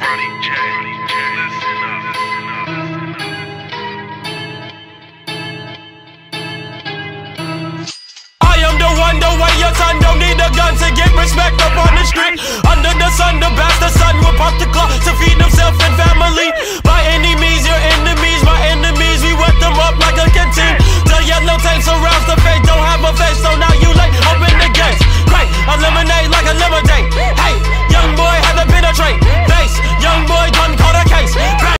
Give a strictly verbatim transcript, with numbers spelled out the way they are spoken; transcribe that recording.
Ronnie J. Listen up. I am the one, the way your son don't need a gun to get respect up on the street. Under the sun, the bastard son will pop the clock to feed the